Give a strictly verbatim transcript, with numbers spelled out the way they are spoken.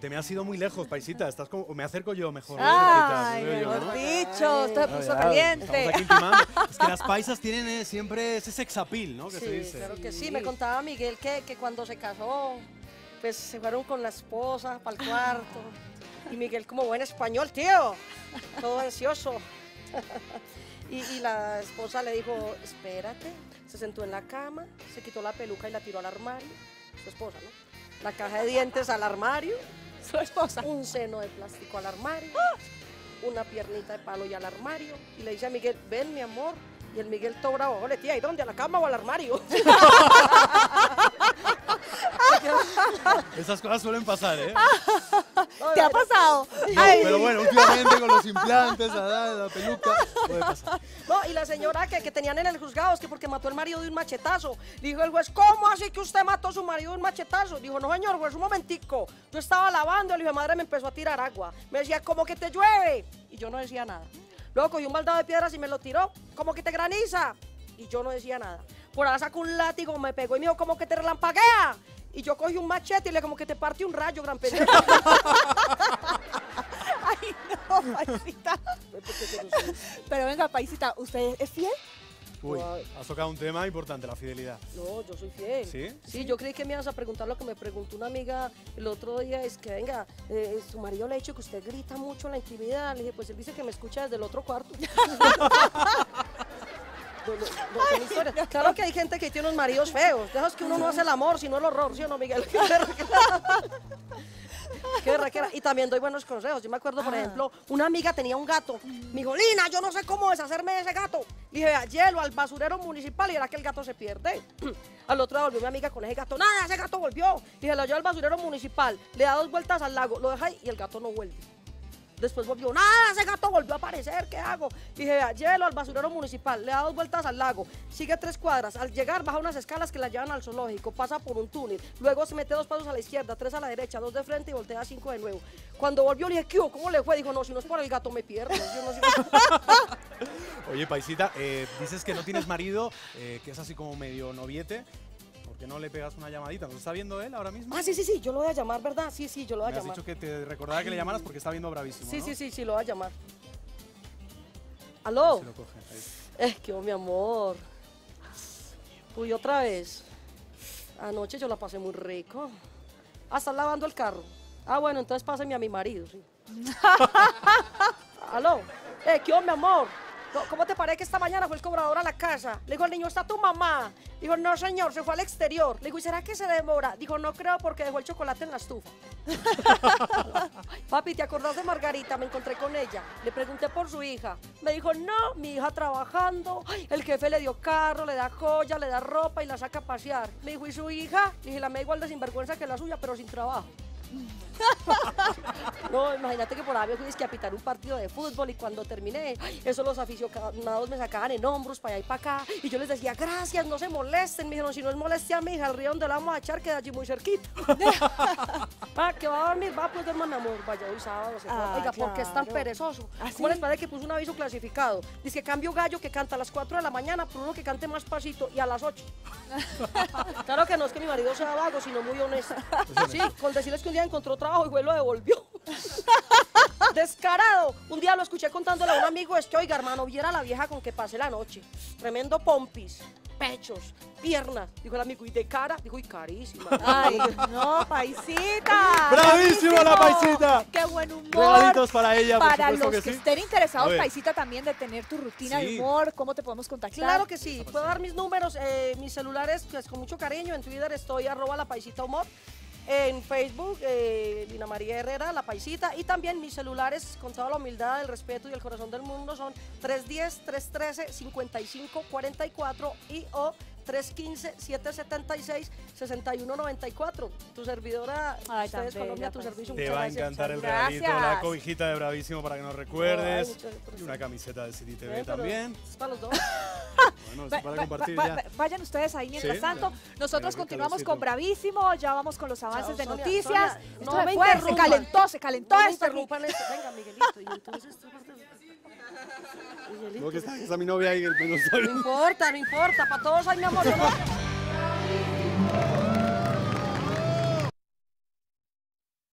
te me has ido muy lejos, paisita. Estás como, me acerco yo mejor. Ay, ¿no? mejor ¿no? dicho, esto se Ah, puso ya, caliente. estamos aquí intimando. Es que las paisas tienen eh, siempre ese sex appeal, ¿no? Que Sí, se dice. claro que sí. Me contaba Miguel que, que cuando se casó, pues se fueron con la esposa para el cuarto. Y Miguel como buen español, tío, todo ansioso. y, y la esposa le dijo, espérate. Se sentó en la cama, se quitó la peluca y la tiró al armario. Su esposa, ¿no? La caja de dientes al armario. Su esposa. Un seno de plástico al armario. Una piernita de palo y al armario. Y le dice a Miguel, ven, mi amor. Y el Miguel todo bravo, ole, tía, ¿y dónde? ¿A la cama o al armario? Esas cosas suelen pasar, ¿eh? ¿Te ha pasado? No, pero bueno, últimamente con los implantes, la, la peluca, puede pasar. No, y la señora que, que tenían en el juzgado es que porque mató al marido de un machetazo. Dijo el juez, ¿cómo así que usted mató a su marido de un machetazo? Dijo, no señor, juez, un momentico. Yo estaba lavando, el hijo de madre me empezó a tirar agua. Me decía, ¿cómo que te llueve? Y yo no decía nada. Luego cogió un baldado de piedras y me lo tiró. ¿Cómo que te graniza? Y yo no decía nada. Por ahora sacó un látigo, me pegó y me dijo, ¿cómo que te relampaguea? Y yo cogí un machete y le como que te parte un rayo, gran pendejo. Ay, no, paisita. Pero venga, paisita, ¿usted es fiel? Uy, has tocado un tema importante, la fidelidad. No, yo soy fiel. ¿Sí? Sí, yo creí que me ibas a preguntar lo que me preguntó una amiga el otro día, es que venga, eh, su marido le ha dicho que usted grita mucho en la intimidad. Le dije, pues él dice que me escucha desde el otro cuarto. No, no, no, son historias. Claro que hay gente que tiene unos maridos feos. Dejas que uno no hace el amor, sino el horror, ¿sí o no, Miguel? Qué berra, qué berra. Y también doy buenos consejos. Yo me acuerdo, por Ah. ejemplo, una amiga tenía un gato. Me dijo, Lina, yo no sé cómo deshacerme de ese gato. Le dije, a hielo, al basurero municipal y era que el gato se pierde. Al otro día volvió mi amiga con ese gato. Nada, ese gato volvió. Le dije, lo llevo al basurero municipal, le da dos vueltas al lago, lo deja ahí y el gato no vuelve. Después volvió, nada, ese gato volvió a aparecer, ¿qué hago? Dije, llévelo al basurero municipal, le da dos vueltas al lago, sigue tres cuadras, al llegar baja unas escalas que la llevan al zoológico, pasa por un túnel, luego se mete dos pasos a la izquierda, tres a la derecha, dos de frente y voltea cinco de nuevo. Cuando volvió le dije, ¿qué hubo? ¿Cómo le fue? Dijo, no, si no es por el gato me pierdo. Yo no sé. Oye, paisita, eh, dices que no tienes marido, eh, que es así como medio noviete. ¿Por qué no le pegas una llamadita? ¿Nos está viendo él ahora mismo? Ah, sí, sí, sí, yo lo voy a llamar, ¿verdad? Sí, sí, yo lo voy a Me has llamar. dicho que te recordara que le llamaras porque está viendo Bravísimo, Sí, ¿no? sí, sí, sí, lo voy a llamar. ¿Aló? Si lo coge, ahí. Eh, qué mi amor. Uy, otra vez. Anoche yo la pasé muy rico. Ah, ¿estás lavando el carro? Ah, bueno, entonces páseme a mi marido, sí. ¿Aló? Eh, ¿qué mi amor? ¿Cómo te parece que esta mañana fue el cobrador a la casa? Le dijo, el niño, ¿está tu mamá? Dijo, no, señor, se fue al exterior. Le digo, ¿y será que se demora? Dijo, no creo porque dejó el chocolate en la estufa. Papi, ¿te acordás de Margarita? Me encontré con ella. Le pregunté por su hija. Me dijo, no, mi hija trabajando. Ay, el jefe le dio carro, le da joya, le da ropa y la saca a pasear. Me dijo, ¿y su hija? Le dije, la me igual de sinvergüenza que la suya, pero sin trabajo. No, imagínate que por ahí me fui a pitar un partido de fútbol y cuando terminé, eso los aficionados me sacaban en hombros para allá y para acá y yo les decía, gracias, no se molesten. Me dijeron, si no es molestia a mi hija, el río donde la vamos a echar queda allí muy cerquita. Ah, que va a dormir, va, pues duerma, mi amor, vaya hoy sábado. Se Ah, Oiga, ¿por qué es tan claro. perezoso? ¿Ah, ¿Cómo sí? les parece que puso un aviso clasificado? Dice que cambio gallo que canta a las cuatro de la mañana por uno que cante más pasito y a las ocho. Claro que no es que mi marido sea vago, sino muy honesto. Sí, con decirles que un día encontró trabajo y fue y lo devolvió. Descarado. Un día lo escuché contándole a un amigo, es que, oiga, hermano, viera a la vieja con que pasé la noche. Tremendo pompis, pechos, piernas. Dijo el amigo, ¿y de cara? Dijo, y carísima. Ay, no, paisita. ¡Bravísimo la paisita! ¡Qué buen humor! Regalitos para ella, por Para supuesto los que que sí. estén A interesados, ver. paisita, también de tener tu rutina Sí. de humor, ¿cómo te podemos contactar? Claro que sí, puedo dar mis números, eh, mis celulares, pues con mucho cariño. En Twitter estoy arroba la paisita humor. En Facebook, eh, Lina María Herrera, La Paisita. Y también mis celulares, con toda la humildad, el respeto y el corazón del mundo, son tres uno cero, tres uno tres, cinco cinco cuatro cuatro y o tres uno cinco, siete siete seis, seis uno nueve cuatro. Tu servidora, Ay, tan ustedes Colombia, bella, tu Paisita. servicio. Te muchas va a gracias. encantar el Gracias. regalito, la cobijita de Bravísimo para que nos recuerdes. Ay, muchas gracias. Y una camiseta de City T V Ven, pero también. Es para los dos. Bueno, es Va- para va- compartir va- ya. va- vayan ustedes ahí mientras Sí. tanto. Nosotros Qué continuamos calorcito. con Bravísimo, ya vamos con los avances Chao, de Sonia, noticias. Sonia, Esto no se me fue, se interrumpan. calentó, se calentó No me esto aquí. interrumpan esto. Venga, Miguelito. Y entonces, esta parte- Miguelito. No, que está, que está mi novia ahí, que no sabe. No importa, no importa. Para todos hay mi amor. Yo no-